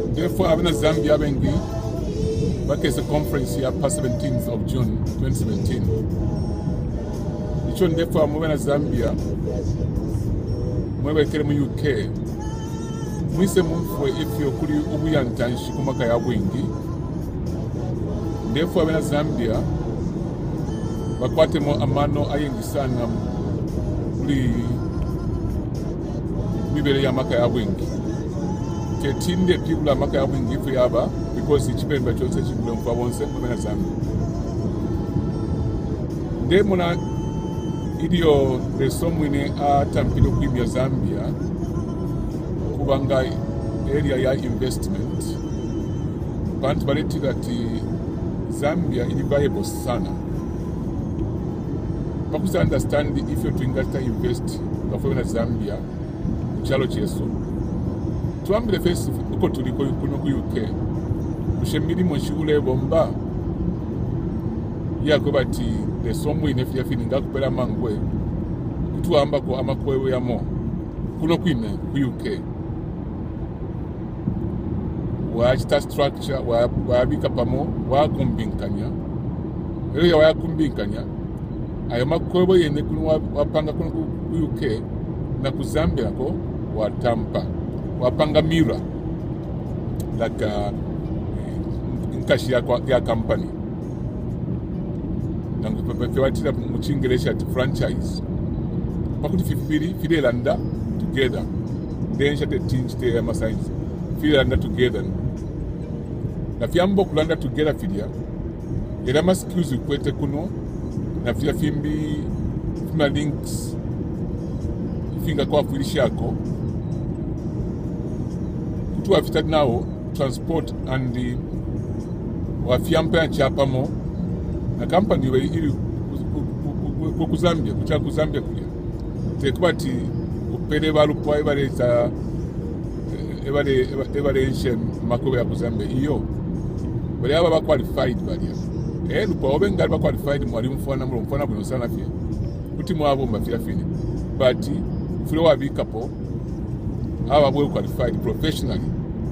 Therefore, I've been Zambia bengi. Back as a conference here, past 17th of June 2017. Icho therefore I'm moving to Zambia. Mwe kere mu UK. Mwise mumfwe ifyo kuri ubuyantanshi kumaka ya bwingi. Therefore I've been to Zambia. Bakwate mo amano ayengi sana kuri mibere ya maka ya bwingi. Tinde people amaka ya bwingi ifu yaba because ichipemba chose chibule mfa wonse mwe na Zambia. Nde muna idio resomwine atampilo kwimya Zambia kubanga area ya investment bantu baletira ati Zambia ili viable sana. Bakusa understand if you to invest na Zambia chalo cheso tuambile face uko tuliko kuno ku UK kushemiri mu shule bomba yako bati the somewhere if you feeling akupela mangwe kutuamba ko amakwewe yamo kuno kwine ku UK wa structure wa bika pamo wa kumbinkanya rero ya kumbinkanya ayo makwewe yene kuno wapanga kuno ku UK na ku Zambia ko watampa wapanga mira like nkashi ya company nangu pepe watira mu Chingereza ati franchise pakuti fifiri landa together then shate teach the science fili landa together na fiambo kulanda together filia era ma skills kwete kuno na fia fimbi fima links finga kwa filishako kutu afita nao transport and wafiampa chapamo na company we ili ku Zambia kucha ku Zambia kulia tekubati upele balupwa ebaleza ebale enshe makobe ya ku Zambia iyo bali aba ba qualified bali lupo obenga ba qualified mwali mfana buno sana fie kuti mwabo mafia fine but fule wa bikapo aba bo qualified professionally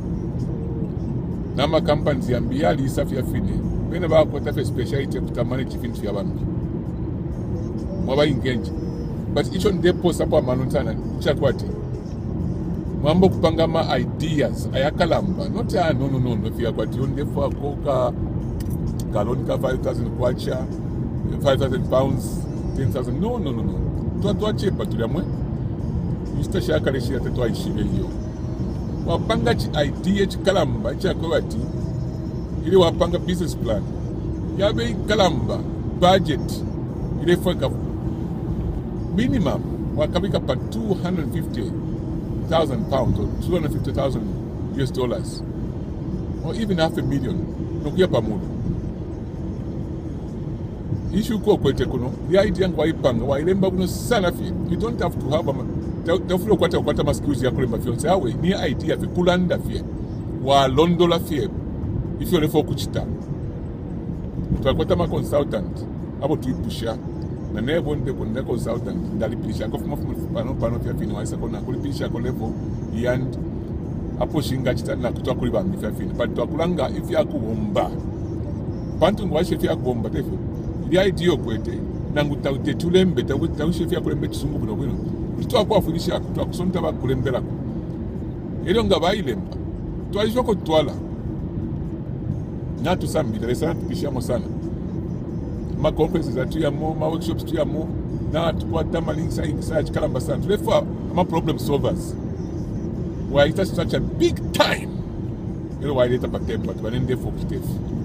nama companies yambia ali safia fine bene ba ko tafe speciality kutamani chifintu ya bantu mwaba engage but icho ndepo sapo amanontana chakwati mambo kupanga ma ideas ayakalamba not no fia kwati ndepo akoka kalonika 5,000 kwacha 5,000 pounds 10,000 no tuachepa tuliamwe Mr. Shakale shi atatwa ishibe hiyo wapanga chi idea chikalamba chakwati ili wapanga business plan yabe kalamba budget ile foka minimum wakabika pa 250,000 pounds or 250,000 US dollars or even $500,000 nokuya pamoja issue ko kwete kuno the idea ngwa ipanga wa ilemba kuno sana fi you don't have to have tafulo kwata maskills ya kulemba fiance awe ni idea fi kulanda fi wa londola fi if you refer kuchita twakwata ma consultant abo tuipusha na nebo nde ko consultant ndalipisha ko fumo pano fi afini waisa kona kulipisha ko level and apo shinga chita na kutwa kulibambi fi afini but twakulanga if ya kubomba pantu ngwa chef ya kubomba tefu the idea kwete nangu tulembe chef ya kulembe chisungu buno bwino kitwa kwa funisha kutwa kusonta ba kulembera ko ero ngabailemba twalishoko twala na tusambira lesana tukishamo sana ma conferences atuyamo ma workshops tuyamo na tukwata ma links research kalamba sana therefore ma problem solvers why it is such a big time ero why later patemba tubanende focus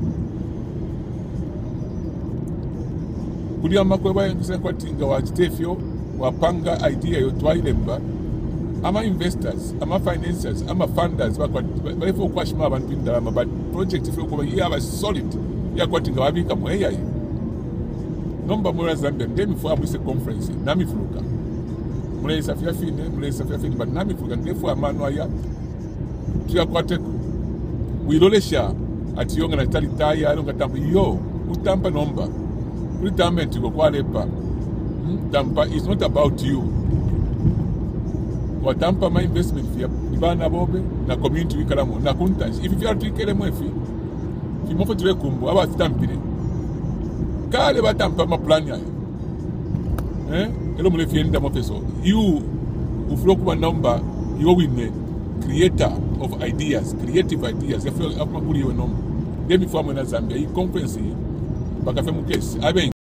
kulia makweba yangisema kwa tinga wa chitefyo wapanga idea yo twailemba ama investors ama financiers ama funders balefo kwashima abantu indalama but project ifo kuba yaba solid yakwatinga wabika mweyayi nomba mura Zambia ndemi fo amuse conference nami fuluka mule safia fine but nami fuluka ndefo amano aya tuyakwate wilolesha ati yonga na talitaya alonga tambu yo utampa nomba retirement go kwalepa tampa is not about you watampa ma investment fee nibana bobe na community wikalamo na kuntanji ifi vya tukele mwefi fimofo tule kumbu aba stampile kale batampa ma plan yayo elo mule fienda mofeso you uflo kuba number you win creator of ideas creative ideas afro makuli yo nomba demi famo na Zambia hii conference bakafemu case abe